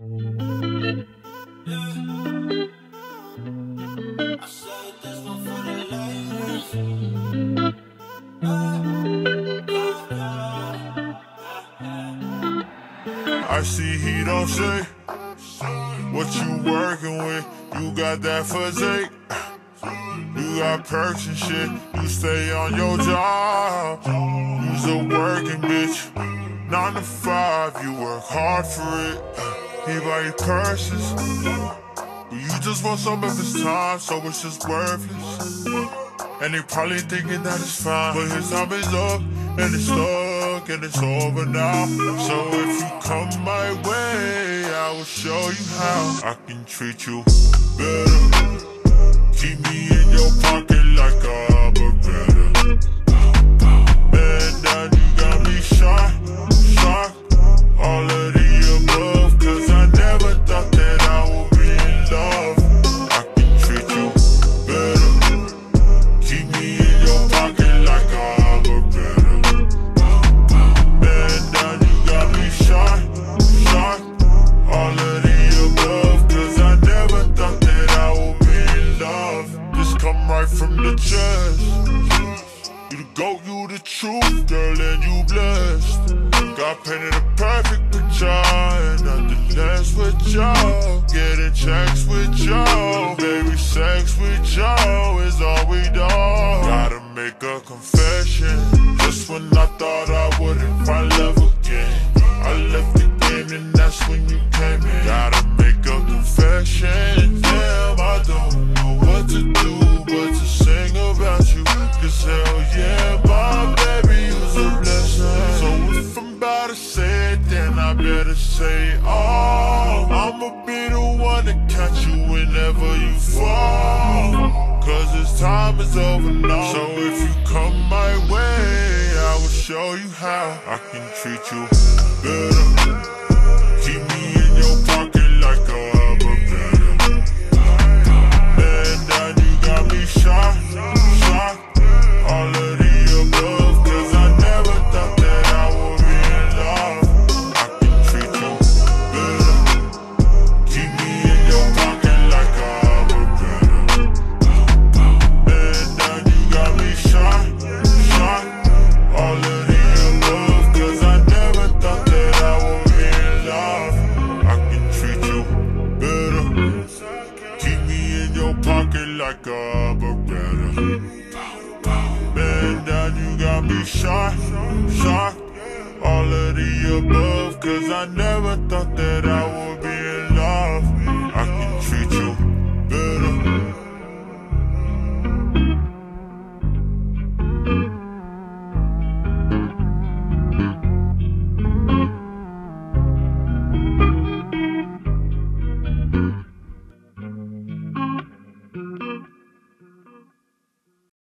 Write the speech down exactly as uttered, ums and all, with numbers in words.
I see he don't say what you working with. You got that physique, you got perks and shit. You stay on your job, you's a working bitch. Nine to five, you work hard for it. He buy you purses, but you just want some of his time, so it's just worthless. And they probably thinking that it's fine, but his time is up, and it's stuck, and it's over now. So if you come my way, I will show you how I can treat you better. Keep me in your pocket like a Beretta. Man down, you got me shocked, shocked. All of the above, cause I never thought that I would be in love. I can treat you better. Keep me in your pocket like a Beretta. Man down, you got me shocked, shocked. All of the above, cause I never thought that I would be in love. This come right from the chest. You the GOAT, you the truth, girl, and you blessed. God painted a perfect picture, and nothing less with y'all. Getting checks with y'all, baby, sex with y'all is all we do. Gotta make a confession. Just when I thought I wouldn't find love again, I left the game, and that's when you came in. Gotta make a confession. Damn, I don't know what to do but to sing about you. Cause hell yeah, my baby, you's a blessing. So if I'm about to say it, then I better say it all. I'ma be the one to catch you whenever you fall, cause this time is over now. So if you come my way, I will show you how I can treat you better. Keep me in your pocket like a Beretta. Man down, you got me shocked, shocked. All of the above, cause I never thought that I would be in love. I can treat you better. Keep me in your pocket like a Beretta. Man down, you got me shocked, shocked. All of the above, cause I never thought that I would be in love. I can treat you better. Keep me in your pocket like a Beretta. Man down, you got me shocked, shocked. All of the above, cause I never thought that I would